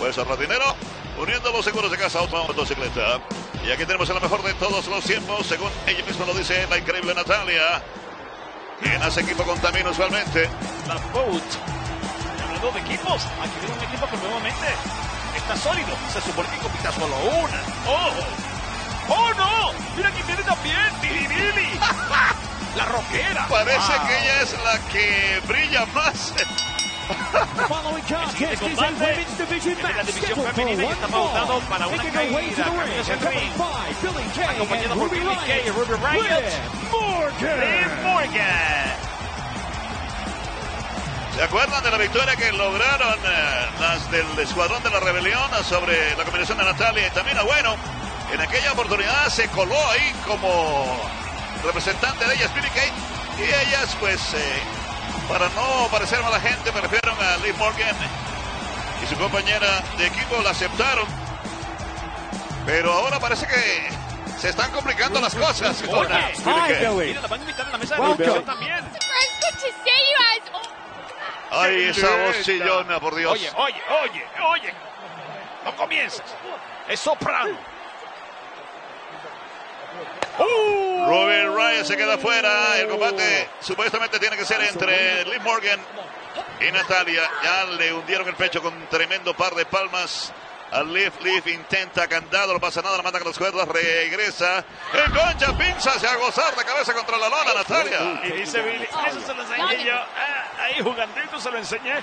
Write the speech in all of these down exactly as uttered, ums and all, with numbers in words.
Pues ahorra dinero uniendo los seguros de casa, auto, motocicleta. Y aquí tenemos el mejor de todos los tiempos, según ella misma lo dice, la increíble Natalia. Quien hace equipo con Tamino usualmente. La Boat. Hablando de equipos, aquí viene un equipo que nuevamente está sólido. Se supone que compita solo una. ¡Oh! ¡Oh, no! ¡Mira quién viene también! ¡Billy Billy! ¡La rockera! Parece wow. que ella es la que brilla más. Following contest is a women's division Es la match división scheduled for femenina y one está pautado fall. para una Making her way to caída. the ring Camino at al number ring. five, Billy Kay Acompañado and por Ruby Billy Kay y Ruby Riott. Liv Morgan. Liv Morgan. ¿Se acuerdan de la victoria que lograron eh, las del Escuadrón de la Rebelión sobre la combinación de Natalia y Tamina? Bueno, en aquella oportunidad se coló ahí como representante de ellas Billy Kay, y ellas pues eh, para no parecer mala gente me refiero a Liv Morgan y su compañera de equipo, la aceptaron, pero ahora parece que se están complicando las cosas con Oye, Billy hi, Kay. Billy. Mira, la van a invitar a la mesa de Welcome. discusión también. It's good to see you guys. Ay, esa voz Linda. chillona, por Dios. Oye, oye, oye, oye. No comiences. Es soprano. ¡Uh! Ruby Riott se queda fuera. El combate supuestamente tiene que ser entre Liv Morgan y Natalia. Ya le hundieron el pecho con tremendo par de palmas a Liv. Liv intenta candado, no pasa nada, la manda con las cuerdas, regresa. Engancha, pinza, a gozar de cabeza contra la lona, Natalia. Y dice Billy, eso se lo enseñé yo. Ah, ahí jugandito se lo enseñé.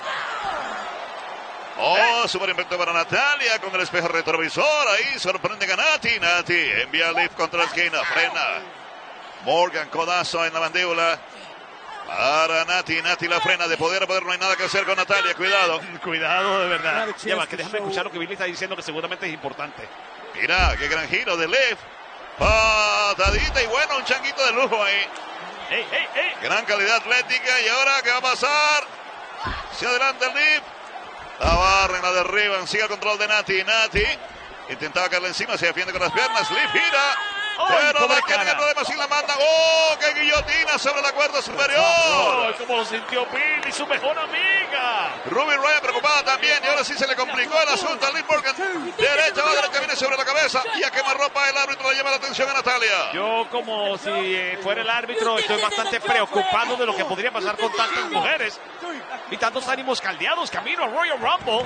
Oh, super invento para Natalia con el espejo retrovisor. Ahí sorprende a Nati. Nati envía a Liv contra la esquina, frena. Morgan, codazo en la mandíbula. Para Nati, Nati la frena, de poder a poder no hay nada que hacer con Natalia, cuidado. Cuidado, de verdad. Ya va, que déjame escuchar lo que Billy está diciendo, que seguramente es importante. Mira, qué gran giro de Liv. Patadita y bueno, un changuito de lujo ahí. ¡Ey, ey, ey! Gran calidad atlética. Y ahora, ¿qué va a pasar? Hacia adelante Liv. La barren, la derriban, sigue el control de Nati. Nati intentaba caerle encima, se defiende con las piernas. Liv gira. ¡Ay, Pero pobre la quieren cara! el problema sin la manda. ¡Oh, qué guillotina sobre la cuerda ¡Ay, superior! cómo lo sintió Billy, su mejor amiga! Ruby Riott preocupada también. Y ahora sí se le complicó el asunto a Liv Morgan. Derecha, va derecha, viene sobre la cabeza. Y a quemarropa el árbitro le llama la atención a Natalia. Yo, como si eh, fuera el árbitro, estoy bastante preocupado de lo que podría pasar con tantas mujeres y tantos ánimos caldeados camino al Royal Rumble.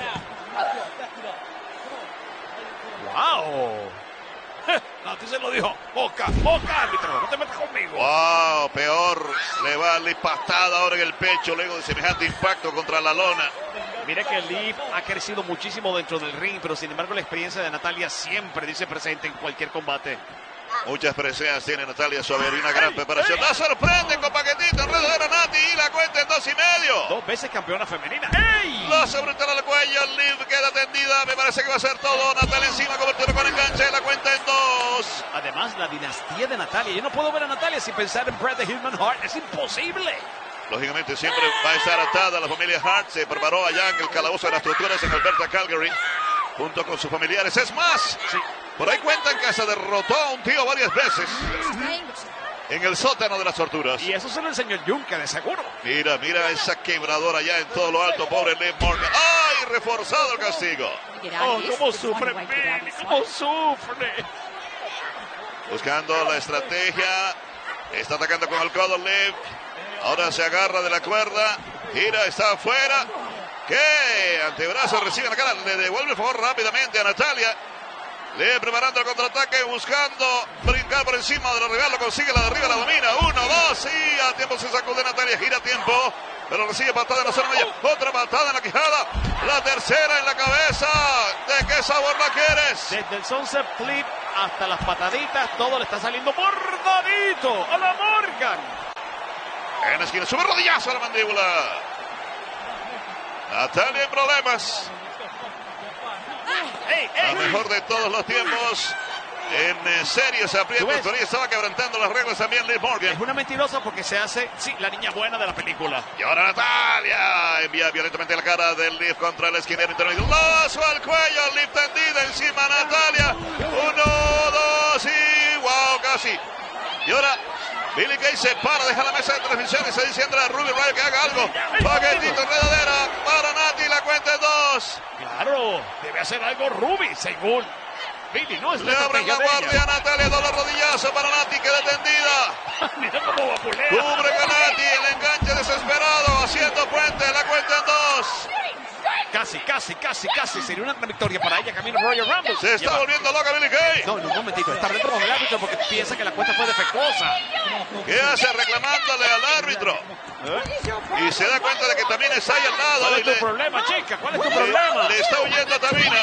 ¡Wow! A ti se lo dijo. Boca, boca, árbitro, no te metas conmigo. Wow, peor. Le va a Liv patada ahora en el pecho luego de semejante impacto contra la lona. Mire que Liv ha crecido muchísimo dentro del ring, pero sin embargo la experiencia de Natalia siempre dice presente en cualquier combate. Muchas presencias tiene Natalia Suaver y una gran preparación. La sorprende con paquetito, enredadera Nati y la cuenta en dos y medio. Dos veces campeona femenina. ¡Ey! La sobretela al cuello, Liv queda tendida. Me parece que va a ser todo. Natalia encima, cobertura con enganche, la cuenta en dos. Además, la dinastía de Natalia. Yo no puedo ver a Natalia sin pensar en Bret the Hitman Hart. Es imposible. Lógicamente siempre va a estar atada. La familia Hart se preparó allá en el calabozo de las torturas en Alberta, Calgary, junto con sus familiares. Es más, Sí. por ahí cuentan que se derrotó a un tío varias veces en el sótano de las torturas. Y eso se lo enseñó el Yunque, de seguro. Mira, mira esa quebradora allá en todo lo alto, pobre Liv Morgan. ¡Ay! Reforzado el castigo. Oh, cómo sufre Billy, cómo sufre. Buscando la estrategia. Está atacando con el codo Liv. Ahora se agarra de la cuerda. Gira, está afuera. ¿Qué? Antebrazo recibe la cara. Le devuelve el favor rápidamente a Natalia. Liv preparando el contraataque, buscando brincar por encima de la rival. Lo consigue, la derriba, la domina. Uno, dos, y a tiempo se sacude Natalia. Gira a tiempo, pero recibe patada en la zona media. Otra patada en la quijada. La tercera en la cabeza. ¿De qué sabor la quieres? Desde el sunset flip hasta las pataditas, todo le está saliendo bordadito a la Morgan. En la esquina, sube rodillazo a la mandíbula. Natalia en problemas. ¡Ey, La ey! mejor de todos los tiempos. En eh, serio se aprieta, ¿Tú ves? pero ahí estaba quebrantando las reglas también Liv Es Morgan. una mentirosa porque se hace, sí, la niña buena de la película. Y ahora Natalia envía violentamente la cara del Liv contra el esquinero intermedio. Lazo al cuello, Liv tendida encima Natalia. Uno, dos y wow, casi. Y ahora Billy Kay se para, deja la mesa de transmisión y se dice a Ruby Riott que haga algo. Paquetito, enredadera para Nati, la cuenta es dos. Claro, debe hacer algo Ruby, según Billy, no es Le abren la guardia a Natalia, doble rodillazo para Nati, queda tendida. Mira cómo vapulea. Cubre Nati, el enganche desesperado, haciendo puente, la cuenta en dos. Casi, casi, casi, casi. Sería una gran victoria para ella, camino Royal Rumble. Se está volviendo loca Billie Kay. No, en un momentito. Está dentro con el árbitro porque piensa que la cuenta fue defectuosa. ¿Qué hace reclamándole al árbitro? ¿Eh? Y se da cuenta de que también está ahí al lado. ¿Cuál Y es tu le, problema, chica? ¿Cuál es tu le- problema? le está huyendo a Tamina.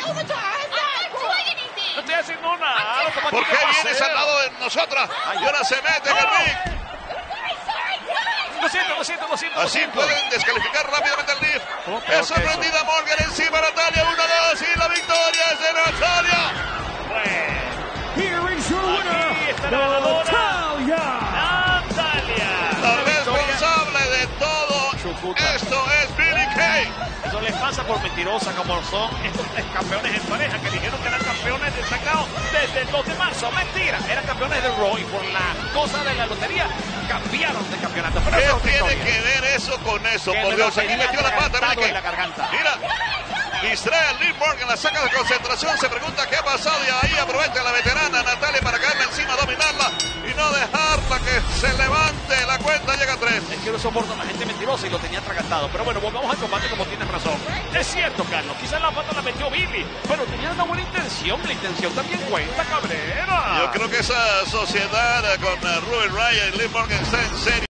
No estoy haciendo nada. ¿Cómo ¿Por aquí qué va a vienes ser? al lado de nosotras? Y ahora se mete en el ring. Lo siento, lo siento, lo siento. lo Así siento. pueden descalificar rápidamente al Leaf. ¿Cómo peor Es que sorprendida Morgan encima Natalia. uno dos y la victoria es de Natalia. Bueno, Here is your aquí está la ganadora. Natalia. Natalia. La Una victoria. responsable de todo Chucuta. esto es Billie Kay. Eso les pasa por mentirosa como son estos tres campeones en pareja que dijeron que eran campeones destacados desde el dos de marzo. Mentira, eran campeones de Raw y por la cosa de la lotería cambiaron de campeonato. Pero eso es ¿Qué otra tiene historia. que ver eso con eso? Que Por me Dios, lo aquí tenía metió la pata. Billie atragantado Kay. en la garganta. Mira, distrae al Liv Morgan, la saca de concentración, se pregunta qué ha pasado y ahí aprovecha la veterana Natalia para caerle encima, dominarla y no dejarla que se levante. La cuenta llega a tres. Es que no soporto a la gente mentirosa y lo tenía atragantado. Pero bueno, volvamos al combate como tienes razón. Es cierto, Carlos, quizás la pata la metió Billy, pero tenía una buena intención. La intención también cuenta, Cabrera. Yo creo que esa sociedad con uh, Ruby Riott y Liv Morgan está en serio.